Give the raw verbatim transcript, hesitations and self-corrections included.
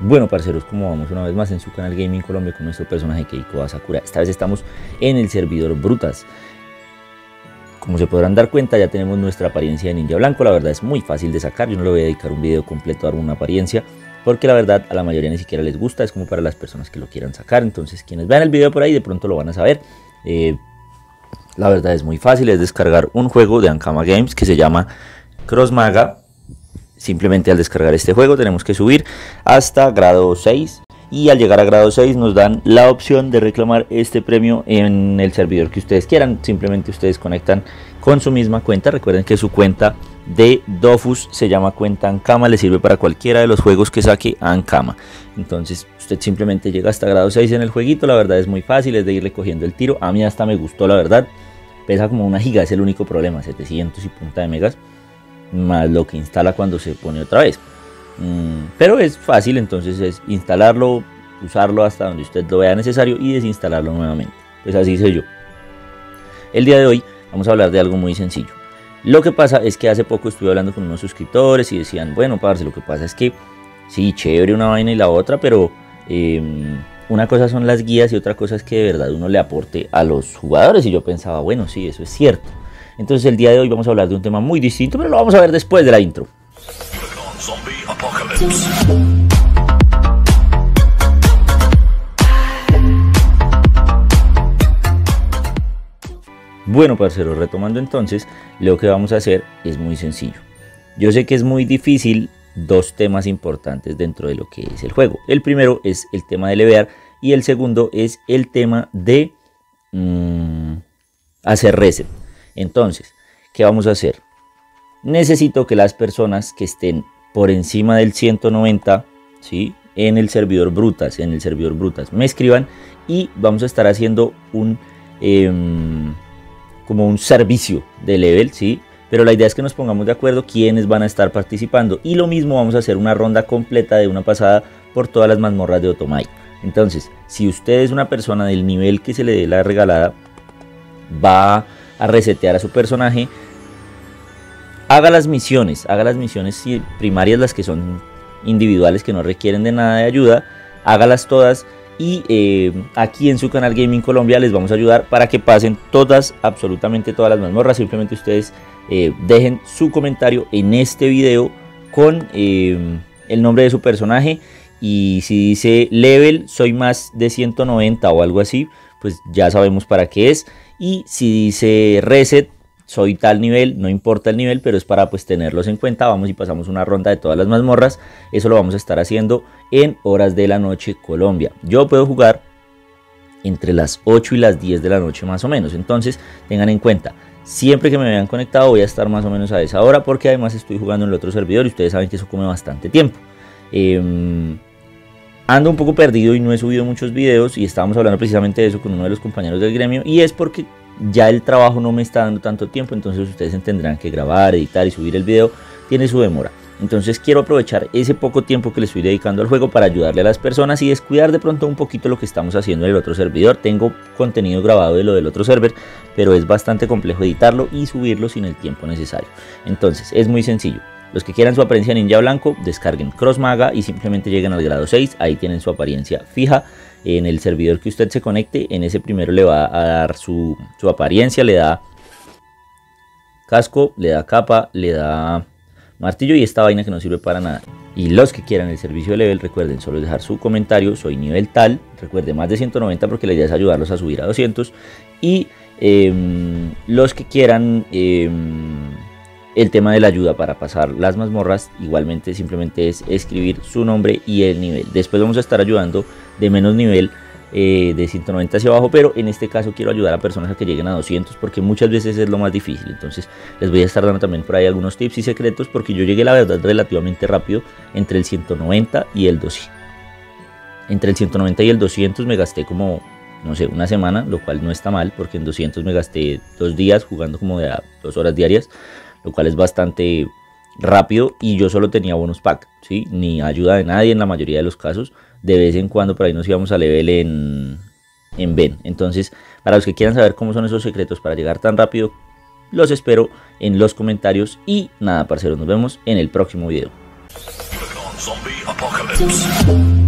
Bueno, parceros, como vamos una vez más en su canal Gaming Colombia con nuestro personaje Keiko Asakura. Esta vez estamos en el servidor Brutas. Como se podrán dar cuenta, ya tenemos nuestra apariencia de ninja blanco. La verdad es muy fácil de sacar. Yo no le voy a dedicar un video completo a dar una apariencia, porque la verdad a la mayoría ni siquiera les gusta. Es como para las personas que lo quieran sacar. Entonces quienes vean el video por ahí de pronto lo van a saber. eh, La verdad es muy fácil, es descargar un juego de Ankama Games que se llama Cross Maga. Simplemente al descargar este juego tenemos que subir hasta grado seis y al llegar a grado seis nos dan la opción de reclamar este premio en el servidor que ustedes quieran. Simplemente ustedes conectan con su misma cuenta. Recuerden que su cuenta de Dofus se llama cuenta Ankama, le sirve para cualquiera de los juegos que saque Ankama. Entonces usted simplemente llega hasta grado seis en el jueguito. La verdad es muy fácil, es de irle cogiendo el tiro. A mí hasta me gustó, la verdad. Pesa como una giga, es el único problema, setecientos y punta de megas, más lo que instala cuando se pone otra vez. Mm, pero es fácil, entonces es instalarlo, usarlo hasta donde usted lo vea necesario y desinstalarlo nuevamente. Pues así hice yo. El día de hoy vamos a hablar de algo muy sencillo. Lo que pasa es que hace poco estuve hablando con unos suscriptores y decían, bueno, parce, lo que pasa es que sí, chévere una vaina y la otra, pero eh, una cosa son las guías y otra cosa es que de verdad uno le aporte a los jugadores. Y yo pensaba, bueno, sí, eso es cierto. Entonces el día de hoy vamos a hablar de un tema muy distinto, pero lo vamos a ver después de la intro. Bueno, parceros, retomando entonces, lo que vamos a hacer es muy sencillo. Yo sé que es muy difícil dos temas importantes dentro de lo que es el juego. El primero es el tema de levear y el segundo es el tema de mmm, hacer reset. Entonces, ¿qué vamos a hacer? Necesito que las personas que estén por encima del ciento noventa, ¿sí?, en el servidor Brutas, en el servidor Brutas, me escriban y vamos a estar haciendo un eh, como un servicio de level, ¿sí? Pero la idea es que nos pongamos de acuerdo quiénes van a estar participando. Y lo mismo vamos a hacer una ronda completa de una pasada por todas las mazmorras de Otomai. Entonces, si usted es una persona del nivel que se le dé la regalada, va a resetear a su personaje, haga las misiones, haga las misiones primarias, las que son individuales, que no requieren de nada de ayuda, hágalas todas y eh, aquí en su canal Gaming Colombia les vamos a ayudar para que pasen todas, absolutamente todas las mazmorras. Simplemente ustedes eh, dejen su comentario en este video con eh, el nombre de su personaje y si dice level soy más de ciento noventa o algo así, pues ya sabemos para qué es. Y si dice reset, soy tal nivel, no importa el nivel, pero es para pues tenerlos en cuenta. Vamos y pasamos una ronda de todas las mazmorras. Eso lo vamos a estar haciendo en horas de la noche Colombia. Yo puedo jugar entre las ocho y las diez de la noche más o menos. Entonces tengan en cuenta, siempre que me vean conectado voy a estar más o menos a esa hora, porque además estoy jugando en el otro servidor y ustedes saben que eso come bastante tiempo. Eh, Ando un poco perdido y no he subido muchos videos y estábamos hablando precisamente de eso con uno de los compañeros del gremio, y es porque ya el trabajo no me está dando tanto tiempo. Entonces ustedes entenderán que grabar, editar y subir el video tiene su demora. Entonces quiero aprovechar ese poco tiempo que le estoy dedicando al juego para ayudarle a las personas y descuidar de pronto un poquito lo que estamos haciendo en el otro servidor. Tengo contenido grabado de lo del otro server, pero es bastante complejo editarlo y subirlo sin el tiempo necesario. Entonces es muy sencillo. Los que quieran su apariencia ninja blanco, descarguen Cross Maga y simplemente lleguen al grado seis. Ahí tienen su apariencia fija. En el servidor que usted se conecte, en ese primero le va a dar su, su apariencia. Le da casco, le da capa, le da martillo y esta vaina que no sirve para nada. Y los que quieran el servicio de level, recuerden solo dejar su comentario, soy nivel tal. Recuerden más de ciento noventa porque la idea es ayudarlos a subir a doscientos. Y eh, los que quieran Eh, el tema de la ayuda para pasar las mazmorras, igualmente simplemente es escribir su nombre y el nivel. Después vamos a estar ayudando de menos nivel, eh, de ciento noventa hacia abajo, pero en este caso quiero ayudar a personas a que lleguen a doscientos porque muchas veces es lo más difícil. Entonces les voy a estar dando también por ahí algunos tips y secretos, porque yo llegué la verdad relativamente rápido entre el ciento noventa y el doscientos. Entre el ciento noventa y el doscientos me gasté como, no sé, una semana, lo cual no está mal, porque en doscientos me gasté dos días jugando como de a dos horas diarias, lo cual es bastante rápido y yo solo tenía bonus pack, ¿sí? Ni ayuda de nadie en la mayoría de los casos. De vez en cuando por ahí nos íbamos a level en, en Ben. Entonces, para los que quieran saber cómo son esos secretos para llegar tan rápido, los espero en los comentarios. Y nada, parceros, nos vemos en el próximo video. Zombie Apocalypse.